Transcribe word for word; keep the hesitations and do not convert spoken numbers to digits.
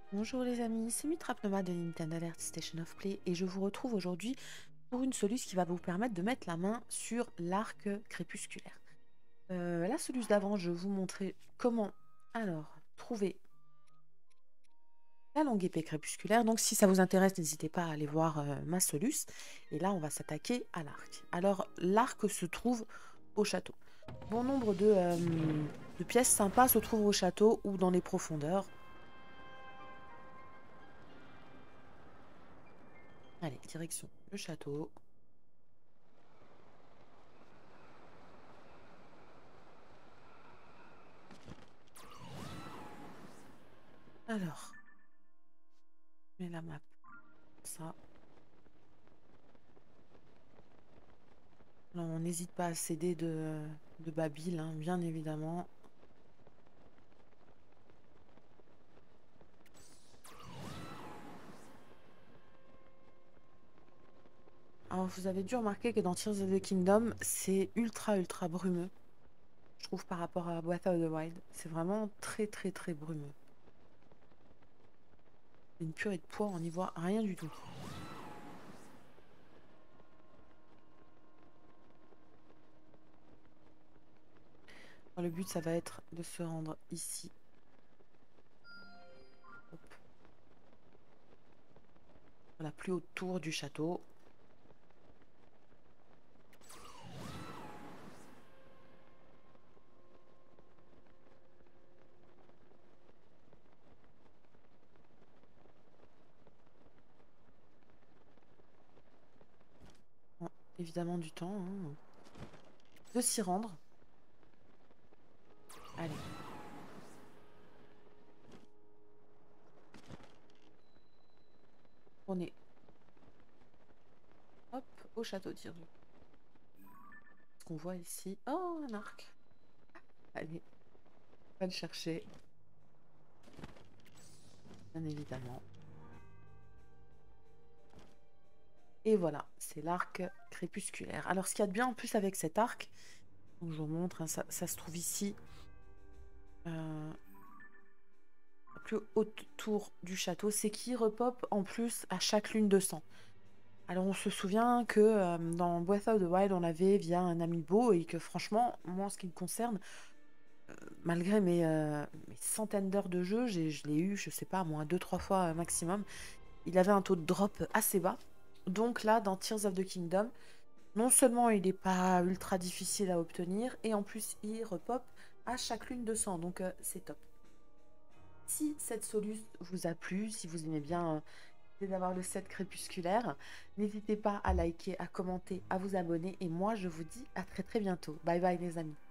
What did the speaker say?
Bonjour les amis, c'est Mitrap Nomade de Nintendo Alert Station of Play et je vous retrouve aujourd'hui pour une soluce qui va vous permettre de mettre la main sur l'arc crépusculaire. Euh, la soluce d'avant, je vous montrer comment alors trouver la longue épée crépusculaire. Donc si ça vous intéresse, n'hésitez pas à aller voir euh, ma soluce. Et là, on va s'attaquer à l'arc. Alors l'arc se trouve au château. Bon nombre de, euh, de pièces sympas se trouvent au château ou dans les profondeurs. Allez, direction le château. Alors, je mets la map. Ça. Alors, on n'hésite pas à céder de, de Babil, hein, bien évidemment. Alors, vous avez dû remarquer que dans Tears of the Kingdom, c'est ultra, ultra brumeux. Je trouve par rapport à Breath of the Wild. C'est vraiment très, très, très brumeux. Une purée de poids, on n'y voit rien du tout. Alors, le but, ça va être de se rendre ici. Hop. La plus haute tour du château. Bon, évidemment du temps, hein, de s'y rendre. Allez. On est, hop, au château d'Irdu. Ce qu'on voit ici. Oh, un arc. Allez, on va le chercher. Bien évidemment. Et voilà, c'est l'arc crépusculaire. Alors, ce qu'il y a de bien en plus avec cet arc, donc je vous montre, hein, ça, ça se trouve ici, euh, la plus haute tour du château, c'est qu'il repop en plus à chaque lune de sang. Alors, on se souvient que euh, dans Breath of the Wild, on l'avait via un amiibo et que franchement, moi, en ce qui me concerne, malgré mes, euh, mes centaines d'heures de jeu, j'ai- je l'ai eu, je sais pas, moins deux trois fois euh, maximum. Il avait un taux de drop assez bas. Donc là, dans Tears of the Kingdom, non seulement il n'est pas ultra difficile à obtenir, et en plus il repop à chaque lune de sang, donc euh, c'est top. Si cette soluce vous a plu, si vous aimez bien euh, l'idée d'avoir le set crépusculaire, n'hésitez pas à liker, à commenter, à vous abonner, et moi je vous dis à très très bientôt. Bye bye les amis.